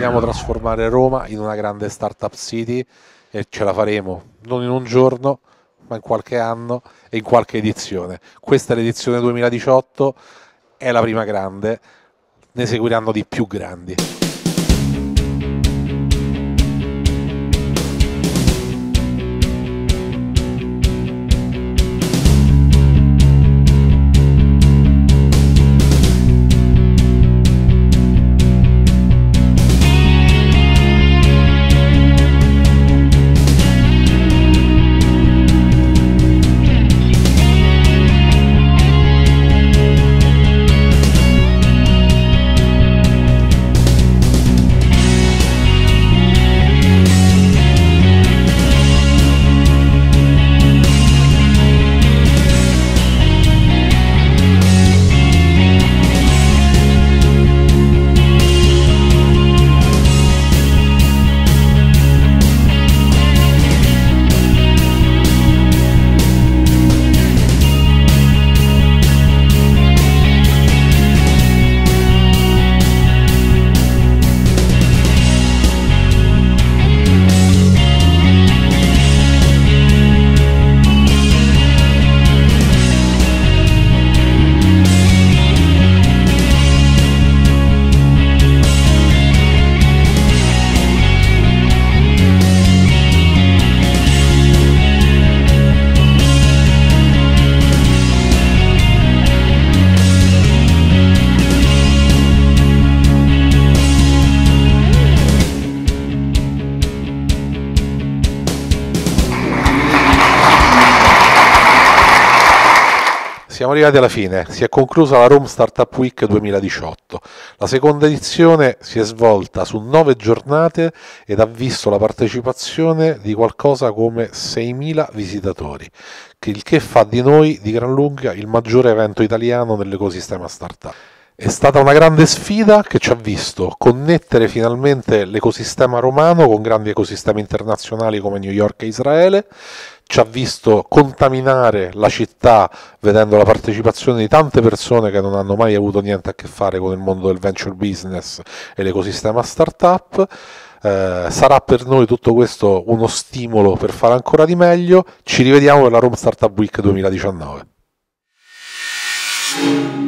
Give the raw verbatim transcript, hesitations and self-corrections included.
vogliamo trasformare Roma in una grande startup city e ce la faremo, non in un giorno, ma in qualche anno e in qualche edizione. Questa è l'edizione duemiladiciotto, è la prima grande, ne seguiranno di più grandi. Siamo arrivati alla fine, si è conclusa la Rome Startup Week duemiladiciotto. La seconda edizione si è svolta su nove giornate ed ha visto la partecipazione di qualcosa come seimila visitatori, il che fa di noi di gran lunga il maggiore evento italiano nell'ecosistema startup. È stata una grande sfida che ci ha visto connettere finalmente l'ecosistema romano con grandi ecosistemi internazionali come New York e Israele, ci ha visto contaminare la città vedendo la partecipazione di tante persone che non hanno mai avuto niente a che fare con il mondo del venture business e l'ecosistema startup. Eh, sarà per noi tutto questo uno stimolo per fare ancora di meglio. Ci rivediamo per la Rome Startup Week duemiladiciannove.